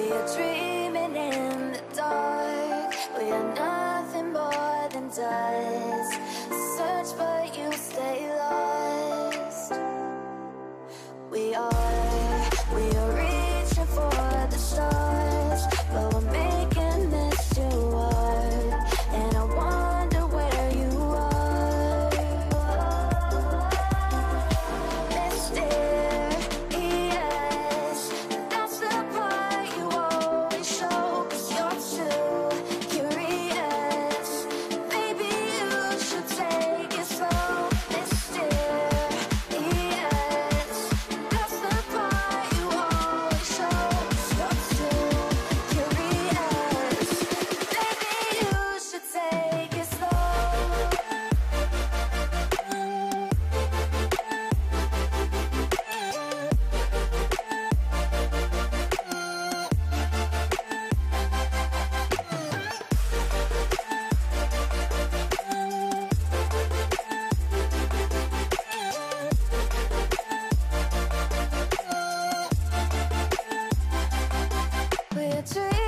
We are dreaming in the dark. We are nothing more than dust. Search but you stay lost. We are reaching for the stars, but we're making this too hard. And I wonder where you are. Mysterious, that's the part you always show. 'Cause you're too curious. Maybe you should take it slow. Mysterious, that's the part you always show. 'Cause you're too curious. Maybe you should take it slow. We're dreaming